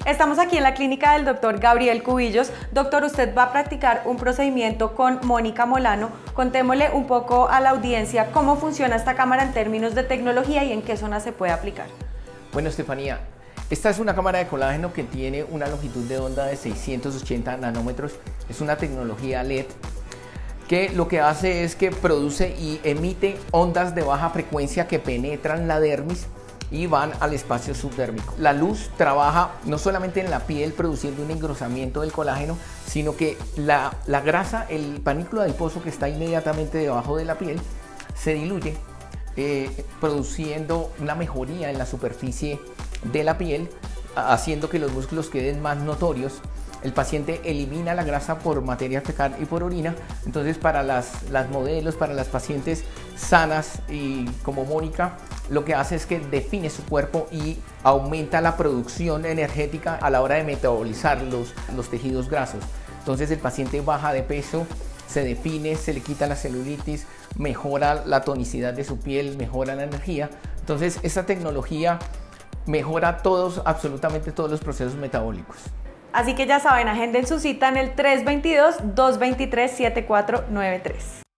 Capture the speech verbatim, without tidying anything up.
Estamos aquí en la clínica del doctor Gabriel Cubillos. Doctor, usted va a practicar un procedimiento con Mónica Molano. Contémosle un poco a la audiencia cómo funciona esta cámara en términos de tecnología y en qué zona se puede aplicar. Bueno, Estefanía, esta es una cámara de colágeno que tiene una longitud de onda de seiscientos ochenta nanómetros. Es una tecnología L E D que lo que hace es que produce y emite ondas de baja frecuencia que penetran la dermis y van al espacio subdérmico. La luz trabaja no solamente en la piel produciendo un engrosamiento del colágeno, sino que la, la grasa, el panículo adiposo que está inmediatamente debajo de la piel, se diluye, eh, produciendo una mejoría en la superficie de la piel, haciendo que los músculos queden más notorios. El paciente elimina la grasa por materia fecal y por orina. Entonces, para las, las modelos, para las pacientes sanas y como Mónica, lo que hace es que define su cuerpo y aumenta la producción energética a la hora de metabolizar los, los tejidos grasos. Entonces el paciente baja de peso, se define, se le quita la celulitis, mejora la tonicidad de su piel, mejora la energía. Entonces esta tecnología mejora todos, absolutamente todos los procesos metabólicos. Así que ya saben, agenden su cita en el tres dos dos, dos dos tres, siete cuatro nueve tres.